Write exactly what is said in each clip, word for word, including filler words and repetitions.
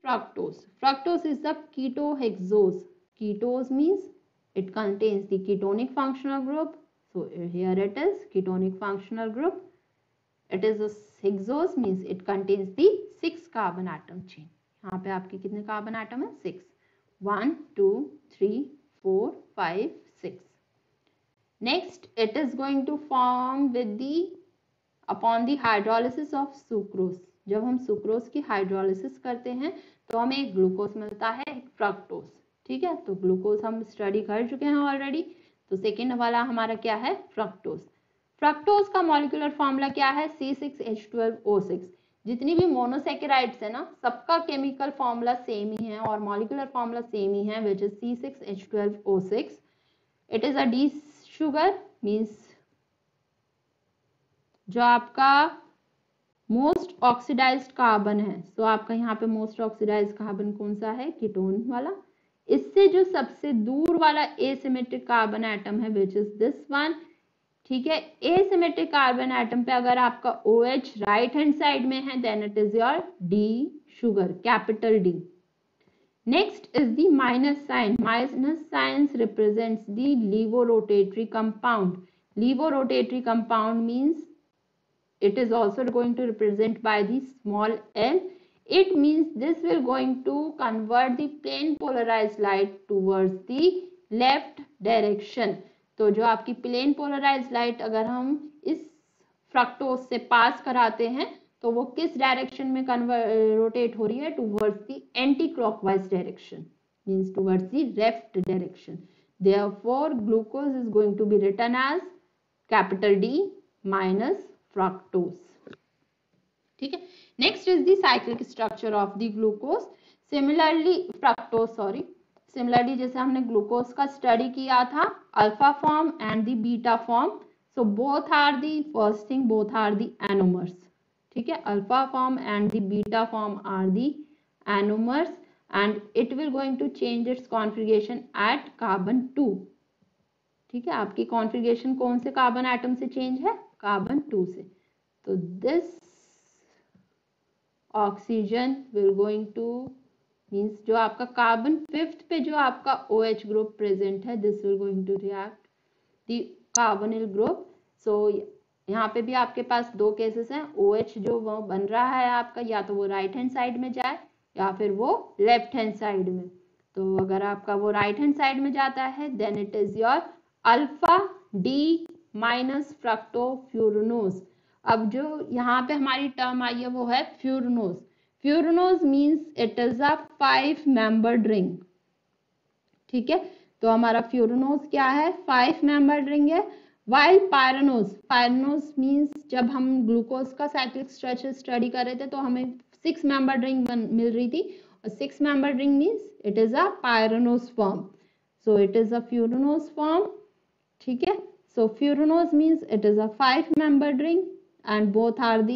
fructose. Fructose is the ketohexose. Ketose means it contains the ketonic functional group. So here it is, ketonic functional group. It is a hexose means it contains the six carbon atom chain. यहाँ पे आपके कितने carbon atom है? Six. One, two, three, four, five, six. Next, it is going to form with the upon the hydrolysis of sucrose. जब हम sucrose की hydrolysis करते हैं तो हमें एक ग्लूकोज मिलता है, एक फ्रक्टोज. ठीक है, तो ग्लूकोज हम स्टडी कर चुके हैं ऑलरेडी. तो सेकेंड वाला हमारा क्या है? फ्रक्टोज. फ्रक्टोज का मॉलिक्यूलर फॉर्मूला क्या है? C six H twelve O six. जितनी भी मोनोसेकेराइड्स है ना, सबका केमिकल फॉर्मूला सेम ही है और मॉलिक्यूलर फॉर्मूला सेम ही है, which is C six H twelve O six. It is a D sugar, means जो आपका मोस्ट ऑक्सीडाइज्ड कार्बन है. सो so, आपका यहाँ पे मोस्ट ऑक्सीडाइज्ड कार्बन कौन सा है? कीटोन वाला. इससे जो सबसे दूर वाला एसिमेट्रिक कार्बन एटम है, विच इज दिस वन. ठीक है, एसिमेट्रिक कार्बन एटम पे अगर आपका OH राइट हैंड साइड में है, then it is your D sugar, capital D. Next is the minus sign. Minus sign represents the laevorotatory compound. Laevorotatory compound means it is also going to represent by the small l. It means this will going to convert the plane polarized light towards the left direction. तो जो आपकी plane polarised light अगर हम इस fructose से पास कराते हैं तो वो किस डायरेक्शन में कन्वर्ट रोटेट हो रही है? Towards the anti clockwise direction, means towards the left direction. Therefore glucose is going to be written as capital D minus fructose. ठीक है, next is the cyclic structure of the glucose. Similarly fructose sorry similarly जैसे हमने glucose का study किया था, alpha form and the beta form. So both are the first thing both are the anomers. ठीक है, alpha form and the beta form are the anomers and it will going to change its configuration at carbon two. ठीक है, आपकी configuration कौन से carbon atom से change है? Carbon two से. तो this oxygen will going to means जो आपका कार्बन फिफ्थ पे जो आपका OH ग्रुप प्रेजेंट है, this will going to react the carbonyl group. So यहाँ पे भी आपके पास दो केसेस हैं. OH जो वो बन रहा है आपका, या तो वो राइट हैंड साइड में जाए या फिर वो लेफ्ट हैंड साइड में. तो अगर आपका वो राइट हैंड साइड में जाता है, then it is your alpha D minus fructofuranose. अब जो यहाँ पे हमारी टर्म आई है वो है furanose. Furanose means it is a five membered ring. ठीक है, तो हमारा फ्यूरनोज क्या है? फाइव मेंबर्ड रिंग है. वाइल पायरनोज, पायरनोज मींस जब हम ग्लूकोज का साइक्लिक स्ट्रक्चर स्टडी कर रहे थे तो हमें सिक्स मेंबर्ड रिंग मिल रही थी, और six membered ring means it is a pyranose form. So it is a furanose form. ठीक है, so furanose means it is a five membered ring and both are the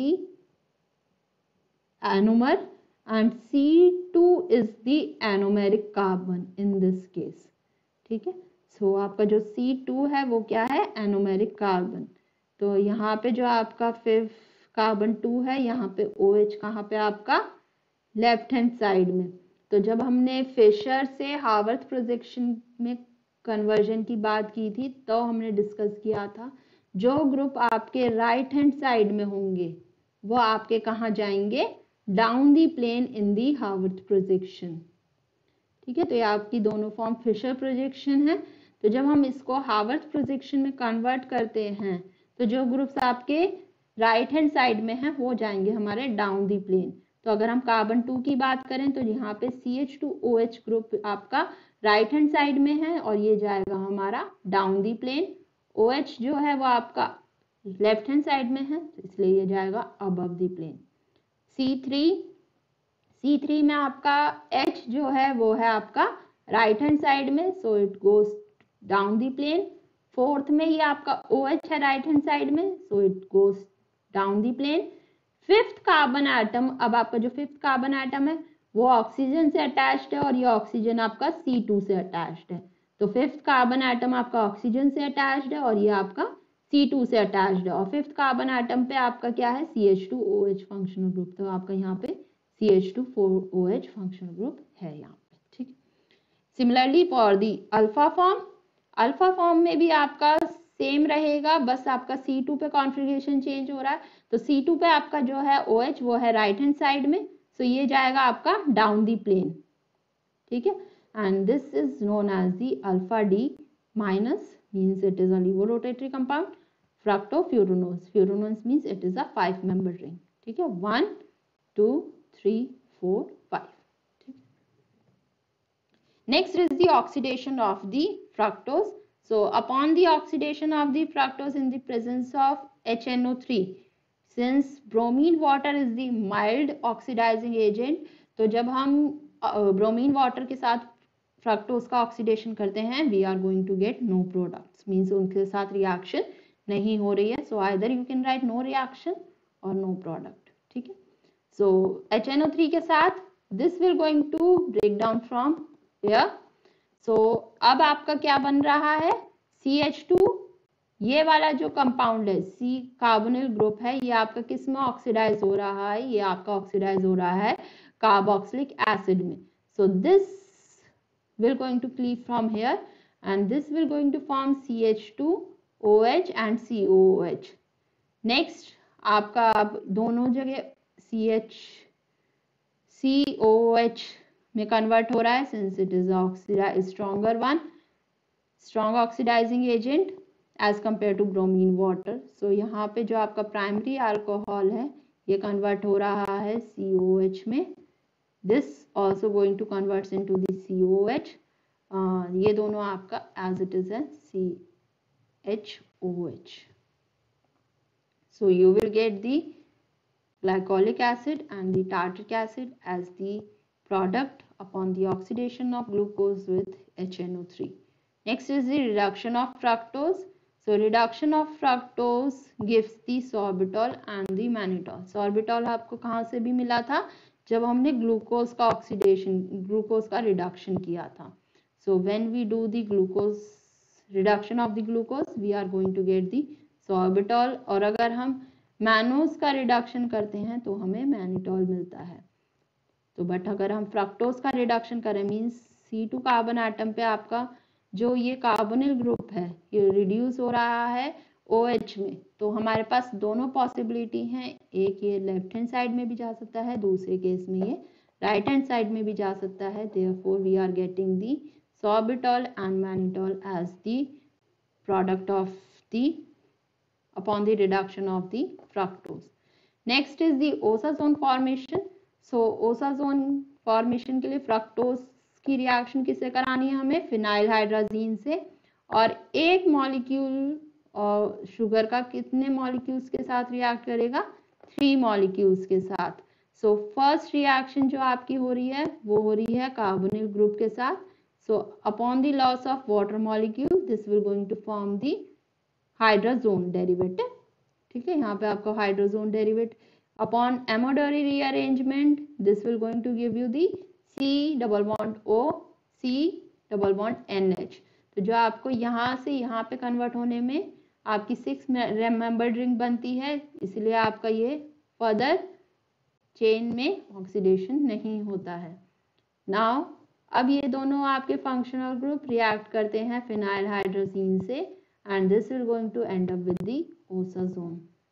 anomer and C two is the anomeric carbon in this case. ठीक है, so आपका जो C two है वो क्या है? anomeric carbon. तो यहाँ पे जो आपका फिफ्थ कार्बन टू है, यहाँ पे OH कहाँ पे आपका? लेफ्ट हैंड साइड में. तो जब हमने फिशर से हावर्थ प्रोजेक्शन में कन्वर्जन की बात की थी तो हमने डिस्कस किया था जो ग्रुप आपके राइट हैंड साइड में होंगे वो आपके कहाँ जाएंगे? Down the plane in the Haworth projection. ठीक है, तो ये आपकी दोनों फॉर्म फिशर प्रोजेक्शन है. तो जब हम इसको हावर्थ प्रोजेक्शन में कन्वर्ट करते हैं तो जो ग्रुप्स आपके राइट हैंड साइड में हैं वो जाएंगे हमारे डाउन दी प्लेन. तो अगर हम कार्बन टू की बात करें तो यहाँ पे C H two O H group आपका राइट हैंड साइड में है और ये जाएगा हमारा डाउन दी प्लेन. OH जो है वो आपका लेफ्ट हैंड साइड में है, इसलिए ये जाएगा above the plane. C three C three में आपका H जो है वो है आपका राइट हैंड साइड में, so it goes down the plane. Fourth में ही आपका OH है राइट हैंड साइड में, so it goes down the plane. Fifth carbon atom, अब आपका जो फिफ्थ कार्बन एटम है वो ऑक्सीजन से अटैच्ड है और ये ऑक्सीजन आपका सी टू से अटैच्ड है. तो फिफ्थ कार्बन एटम आपका ऑक्सीजन से अटैच्ड है और ये आपका सी टू से अटैच्ड है. और फिफ्थ कार्बन एटम पे आपका क्या है? C H two O H functional group. तो आपका यहाँ पे C H two four O H functional group है यहाँ पे, ठीक। Similarly for the alpha form, alpha form में भी आपका सेम रहेगा, बस आपका सी टू पे कॉन्फ़िगरेशन चेंज हो रहा है। तो सी टू पे आपका जो है OH वो है राइट हैंड साइड में, सो so ये जाएगा आपका डाउन दी प्लेन, ठीक है। And this is known as the alpha D minus, means it is a laevorotatory compound. Fructofuranose, furanose means it is a five member ring, ठीक है, one two three four five, ठीक। Next is the oxidation of the fructose. So upon the oxidation of the fructose in the presence of H N O three, since bromine water is the mild oxidizing agent, तो जब हम bromine uh, water के साथ fructose का oxidation करते हैं, we are going to get no products, means उनके साथ रिएक्शन नहीं हो रही है. So either you can write no reaction और नो प्रोडक्ट, ठीक है. So H N O three के साथ this will going to break down from air. So so, अब आपका क्या बन रहा है, सी एच टू, ये वाला जो कंपाउंड है सी कार्बोनिल ग्रुप है, ये आपका किस में ऑक्सीडाइज हो रहा है, ये आपका ऑक्सीडाइज हो रहा है कार्बोक्सिलिक एसिड में. So this will going to cleave from here and this will going to form C H two O H and C O H. Next आपका अब दोनों जगह C H C O H में convert हो रहा है, since it is oxidize stronger one, strong oxidizing agent as compare to bromine water. So यहाँ पे जो आपका प्राइमरी अल्कोहल है ये कन्वर्ट हो रहा है सी ओ एच में. This also going to converts into the C O H. ये दोनों आपका एज इट इज है C H O H. So you will get the glycolic acid and the tartric acid as the product upon the oxidation of glucose with H N O three. Next is the reduction of fructose. So reduction of fructose gives the sorbitol and the mannitol. Sorbitol आपको कहाँ से भी मिला था, जब हमने glucose का oxidation, glucose का रिडक्शन किया था. So when we do the glucose reduction of the glucose, we are going to get the sorbitol. और अगर हम मैनोज का रिडक्शन करते हैं तो हमें मैनिटॉल मिलता है. तो बट अगर हम फ्रक्टोज का रिडक्शन करें, means C two carbon atom पे आपका जो ये कार्बोनिल ग्रुप है ये रिड्यूस हो रहा है OH में, तो हमारे पास दोनों पॉसिबिलिटी हैं. एक ये लेफ्ट हैंड साइड में भी जा सकता है, दूसरे केस में ये राइट हैंड साइड में भी जा सकता है. Therefore we are getting the sorbitol and mannitol as the product of the upon the reduction of the fructose. Next is the osazone formation. So osazone formation के लिए fructose की reaction किससे करानी है हमें, फिनाइल हाइड्राजीन से. और एक मॉलिक्यूल और शुगर का कितने मॉलिक्यूल्स के साथ रिएक्ट करेगा, थ्री मॉलिक्यूल्स के साथ. सो फर्स्ट रिएक्शन जो आपकी हो रही है वो हो रही है कार्बोनिल ग्रुप के साथ. So upon the loss of water molecule this will going to form the hydrazone derivative, ठीक है. यहाँ पे आपका hydrazone derivative upon Amadori rearrangement this will going to give you the C double bond O C double bond N H. तो जो आपको यहाँ से यहाँ पे कन्वर्ट होने में आपकी सिक्स मेंबर्ड रिंग बनती है, इसलिए आपका ये फर्दर चेन में ऑक्सीडेशन नहीं होता है. नाउ अब ये दोनों आपके फंक्शनल ग्रुप रिएक्ट करते हैं फिनाइल हाइड्रोजीन से and this will going to end up with the osazone.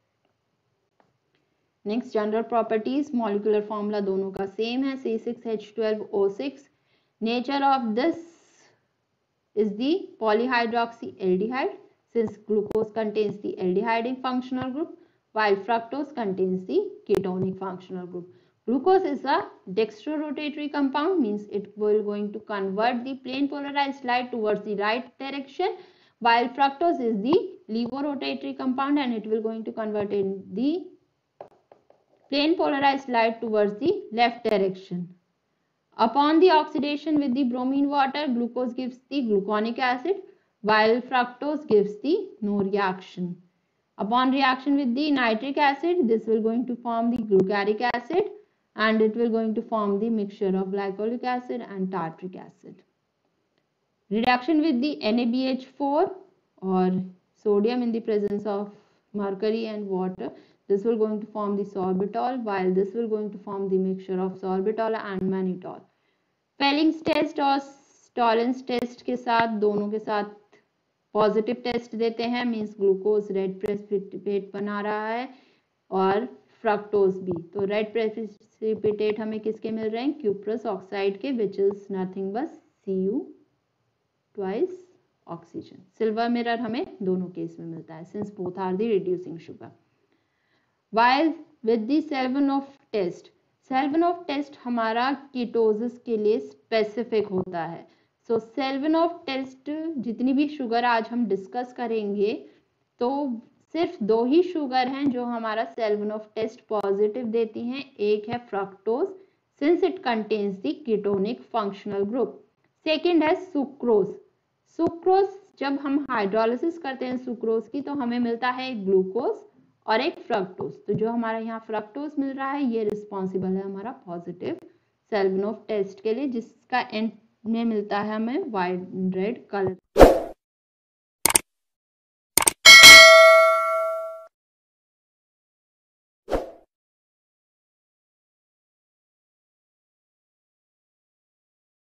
Next general properties, molecular formula दोनों का same है, C six H twelve O six. Nature of this is the polyhydroxyaldehyde, since glucose contains the aldehydic functional group while fructose contains the ketonic functional group. Glucose is a dextrorotatory compound, means it will going to convert the plane polarized light towards the right direction, while fructose is the levorotatory compound and it will going to convert in the plane polarized light towards the left direction. Upon the oxidation with the bromine water, glucose gives the gluconic acid while fructose gives the no reaction. Upon reaction with the nitric acid, this will going to form the glucaric acid and it will going to form the mixture of glycolic acid and tartric acid. Reduction with the N A B H four or sodium in the presence of mercury and water, this will going to form the sorbitol, while this will going to form the mixture of sorbitol and mannitol. Fehling's test और Tollens test के साथ दोनों के साथ positive test देते हैं, means glucose red precipitate बना रहा है और फ्रक्टोज भी। तो रेड प्रेसिपिटेट हमें किसके मिल रहे हैं, क्यूप्रस ऑक्साइड के, which is nothing but C U twice oxygen. Silver mirror हमें दोनों केस में मिलता है since both are the reducing sugar. while with the Selivanov test, Selivanov test हमारा कीटोसिस के लिए स्पेसिफिक होता है। सो Selivanov टेस्ट जितनी भी शुगर आज हम डिस्कस करेंगे तो सिर्फ दो ही शुगर हैं जो हमारा Selivanov टेस्ट पॉजिटिव देती हैं, एक है fructose since it contains the ketonic functional group, second है सुक्रोज। सुक्रोज जब हम हाइड्रोलिसिस करते हैं सुक्रोज की तो हमें मिलता है एक ग्लूकोज और एक फ्रक्टोज। तो जो हमारा यहाँ फ्रक्टोज मिल रहा है ये रिस्पॉन्सिबल है हमारा पॉजिटिव Selivanov टेस्ट के लिए, जिसका एंड में मिलता है हमें वाइट रेड कलर।